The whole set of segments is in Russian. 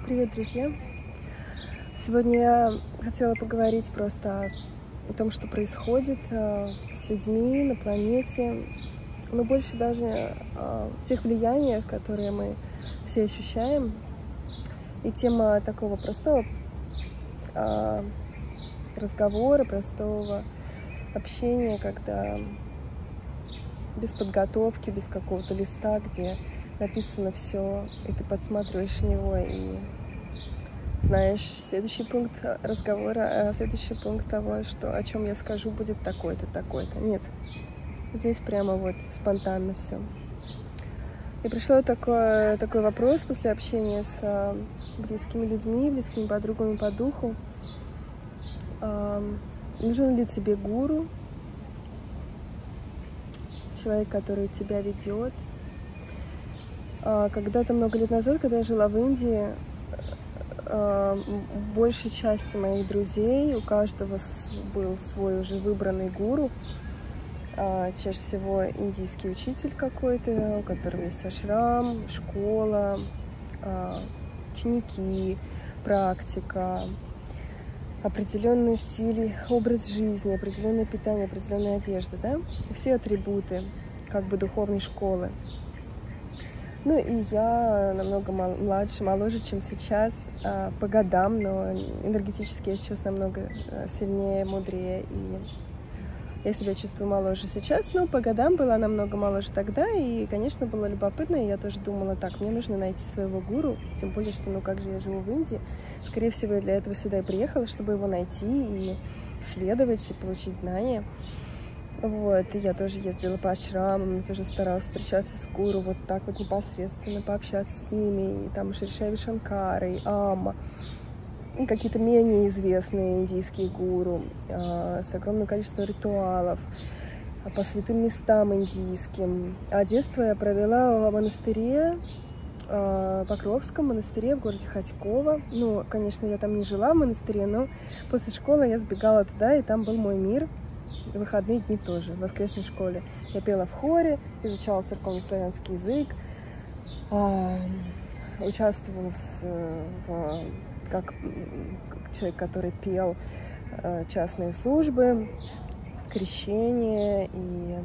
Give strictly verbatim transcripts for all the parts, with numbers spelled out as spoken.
Привет, друзья! Сегодня я хотела поговорить просто о том, что происходит с людьми на планете, но больше даже о тех влияниях, которые мы все ощущаем. И тема такого простого разговора, простого общения, когда без подготовки, без какого-то листа, где написано все, и ты подсматриваешь него и знаешь следующий пункт разговора, следующий пункт того, что о чем я скажу, будет такой-то, такой-то. Нет, здесь прямо вот спонтанно все. И пришло такой, такой вопрос после общения с близкими людьми, близкими подругами по духу. Нужен ли тебе гуру? Человек, который тебя ведет. Когда-то много лет назад, когда я жила в Индии, большей части моих друзей, у каждого был свой уже выбранный гуру. Чаще всего индийский учитель какой-то, у которого есть ашрам, школа, ученики, практика, определенный стиль, образ жизни, определенное питание, определенная одежда, да? Все атрибуты как бы духовной школы. Ну и я намного младше, моложе, чем сейчас, по годам, но энергетически я сейчас намного сильнее, мудрее, и я себя чувствую моложе сейчас, но по годам была намного моложе тогда, и, конечно, было любопытно, и я тоже думала, так, мне нужно найти своего гуру, тем более, что, ну, как же я живу в Индии, скорее всего, я для этого сюда и приехала, чтобы его найти и исследовать, и получить знания. Вот, и я тоже ездила по ашрамам, тоже старалась встречаться с гуру, вот так вот непосредственно пообщаться с ними, и там Шри Шри Шанкара, и Амма, и какие-то менее известные индийские гуру, э, с огромным количеством ритуалов, по святым местам индийским. А детство я провела в монастыре, э, Покровском монастыре в городе Хотьково. Ну, конечно, я там не жила в монастыре, но после школы я сбегала туда, и там был мой мир. В выходные дни тоже, в воскресной школе. Я пела в хоре, изучала церковно-славянский язык, э, участвовала в, в, как, как человек, который пел э, частные службы, крещение и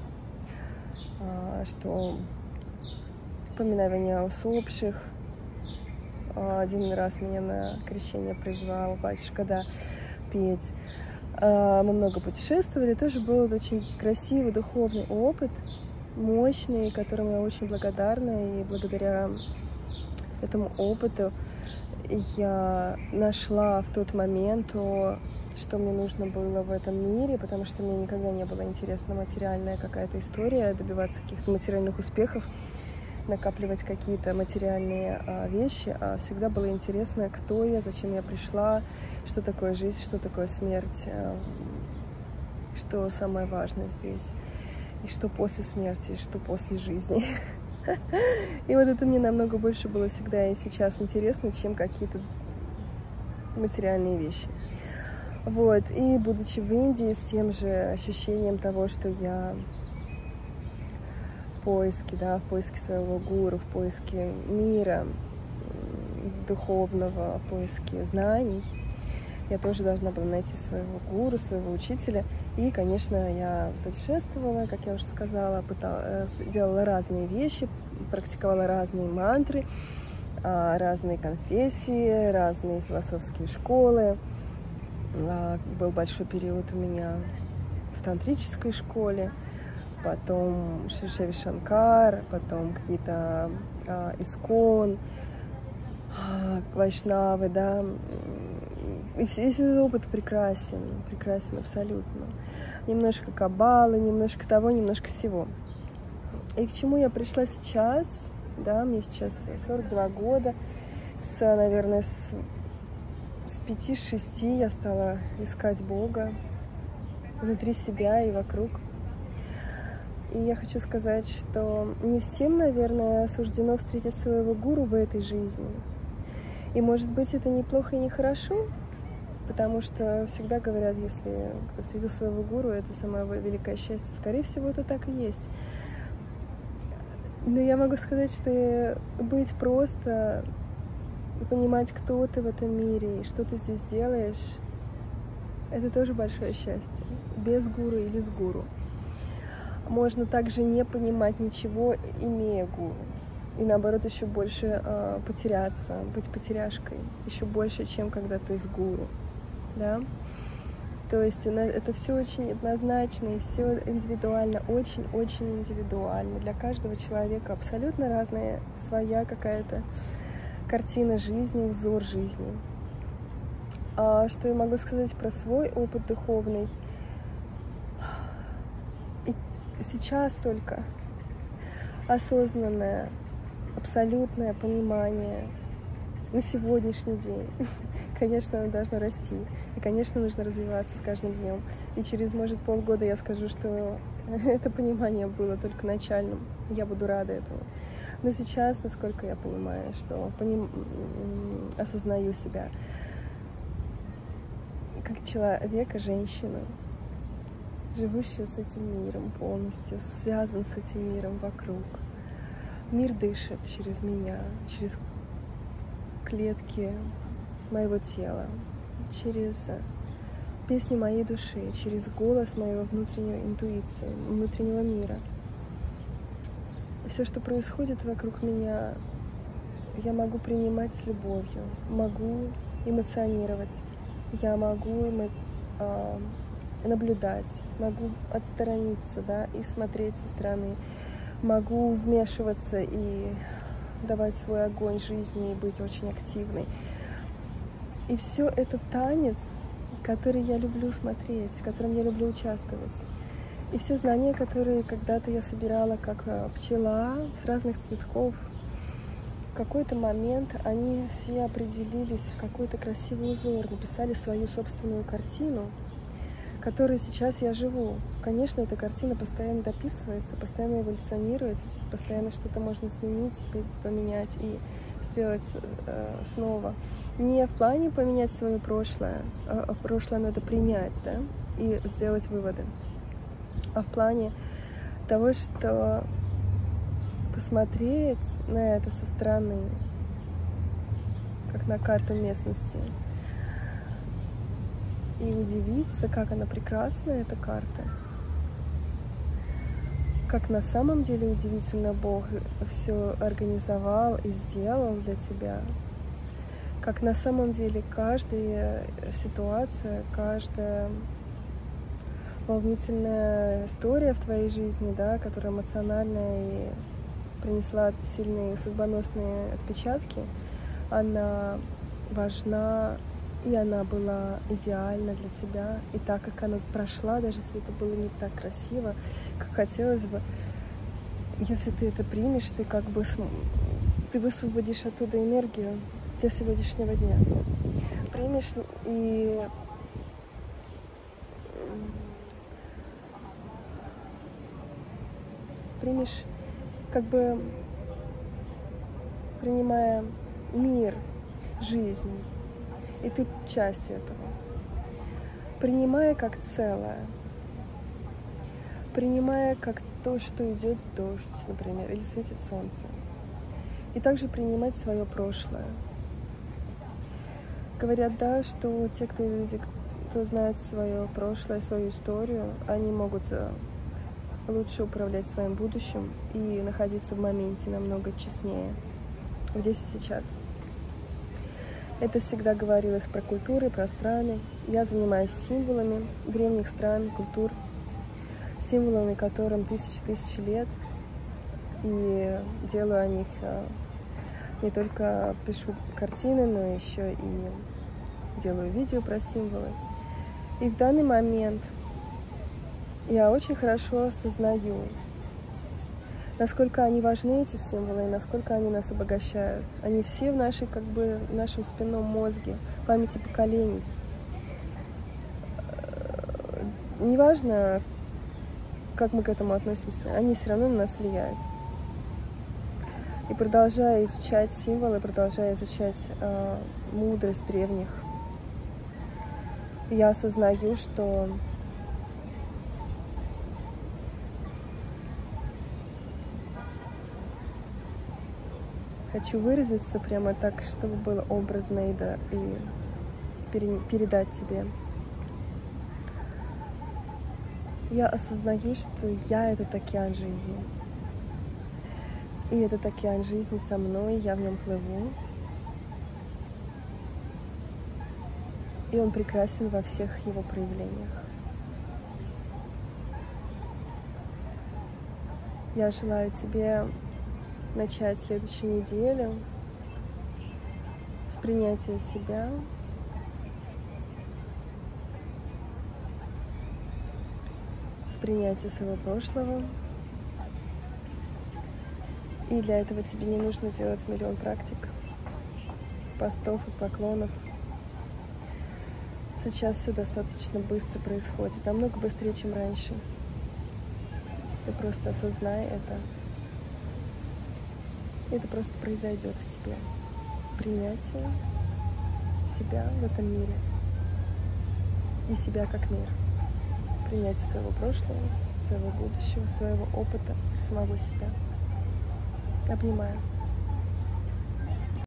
э, что поминовение усопших. Один раз меня на крещение призвал батюшка, да, петь. Мы много путешествовали, тоже был очень красивый духовный опыт, мощный, которому я очень благодарна, и благодаря этому опыту я нашла в тот момент то, что мне нужно было в этом мире, потому что мне никогда не было интересна материальная какая-то история, добиваться каких-то материальных успехов, накапливать какие-то материальные а, вещи, а всегда было интересно, кто я, зачем я пришла, что такое жизнь, что такое смерть, а, что самое важное здесь, и что после смерти, и что после жизни. И вот это мне намного больше было всегда и сейчас интересно, чем какие-то материальные вещи. Вот, и будучи в Индии с тем же ощущением того, что я в поиске, да, в поиске своего гуру, в поиске мира духовного, в поиске знаний, я тоже должна была найти своего гуру, своего учителя. И, конечно, я путешествовала, как я уже сказала, пытала, делала разные вещи, практиковала разные мантры, разные конфессии, разные философские школы. Был большой период у меня в тантрической школе, потом Шри Шри Шанкар, потом какие-то а, искон, а, вайшнавы, да. И весь этот опыт прекрасен, прекрасен абсолютно. Немножко каббалы, немножко того, немножко всего. И к чему я пришла сейчас, да, мне сейчас сорок два года, с, наверное, с, с пяти-шести я стала искать Бога внутри себя и вокруг. И я хочу сказать, что не всем, наверное, суждено встретить своего гуру в этой жизни. И, может быть, это неплохо и нехорошо, потому что всегда говорят, если кто встретил своего гуру, это самое великое счастье. Скорее всего, это так и есть. Но я могу сказать, что быть просто понимать, кто ты в этом мире и что ты здесь делаешь, это тоже большое счастье. Без гуру или с гуру. Можно также не понимать ничего, имея гуру. И наоборот, еще больше э, потеряться, быть потеряшкой. Еще больше, чем когда ты с гуру. Да? То есть это все очень однозначно и все индивидуально, очень-очень индивидуально. Для каждого человека абсолютно разная своя какая-то картина жизни, узор жизни. А что я могу сказать про свой опыт духовный? И сейчас только осознанное, абсолютное понимание на сегодняшний день. Конечно, оно должно расти. И, конечно, нужно развиваться с каждым днем. И через, может, полгода я скажу, что это понимание было только начальным. Я буду рада этому. Но сейчас, насколько я понимаю, что поним... осознаю себя как человека, женщину, живущую с этим миром полностью, связан с этим миром вокруг. Мир дышит через меня, через клетки моего тела, через песню моей души, через голос моего внутренней интуиции, внутреннего мира. Все, что происходит вокруг меня, я могу принимать с любовью, могу эмоционировать, я могу э, наблюдать, могу отстраниться, да, и смотреть со стороны, могу вмешиваться и давать свой огонь жизни и быть очень активной. И все это танец, который я люблю смотреть, в котором я люблю участвовать. И все знания, которые когда-то я собирала как пчела с разных цветков, в какой-то момент они все определились в какой-то красивый узор, написали свою собственную картину, которой сейчас я живу. Конечно, эта картина постоянно дописывается, постоянно эволюционирует, постоянно что-то можно изменить, поменять и сделать э, снова. Не в плане поменять свое прошлое, а прошлое надо принять, да, и сделать выводы, а в плане того, что посмотреть на это со стороны, как на карту местности, и удивиться, как она прекрасна, эта карта. Как на самом деле удивительно Бог все организовал и сделал для тебя. Как на самом деле каждая ситуация, каждая волнительная история в твоей жизни, да, которая эмоциональная и принесла сильные судьбоносные отпечатки, она важна, и она была идеальна для тебя. И так как она прошла, даже если это было не так красиво, как хотелось бы, если ты это примешь, ты как бы ты высвободишь оттуда энергию для сегодняшнего дня. Примешь и примешь, как бы принимая мир, жизнь, и ты часть этого. Принимая как целое, принимая как то, что идет дождь, например, или светит солнце. И также принимать свое прошлое. Говорят, да, что те, кто люди, кто знает свое прошлое, свою историю, они могут лучше управлять своим будущим и находиться в моменте намного честнее, здесь и сейчас. Это всегда говорилось про культуры, про страны. Я занимаюсь символами древних стран, культур, символами которым тысячи-тысячи лет, и делаю о них не только пишу картины, но еще и делаю видео про символы. И в данный момент я очень хорошо осознаю, насколько они важны, эти символы, и насколько они нас обогащают. Они все в нашей, как бы, в нашем спинном мозге, в памяти поколений. Неважно, как мы к этому относимся, они все равно на нас влияют. И продолжая изучать символы, продолжая изучать э, мудрость древних, я осознаю, что Хочу выразиться прямо так, чтобы было образно и, да, и пере, передать тебе. Я осознаю, что я — этот океан жизни. И этот океан жизни со мной, я в нем плыву. И он прекрасен во всех его проявлениях. Я желаю тебе начать следующую неделю с принятия себя, с принятия своего прошлого. И для этого тебе не нужно делать миллион практик, постов и поклонов. Сейчас все достаточно быстро происходит, намного быстрее, чем раньше. Ты просто осознай это. Это просто произойдет в тебе. Принятие себя в этом мире. И себя как мир. Принятие своего прошлого, своего будущего, своего опыта, самого себя. Обнимаю.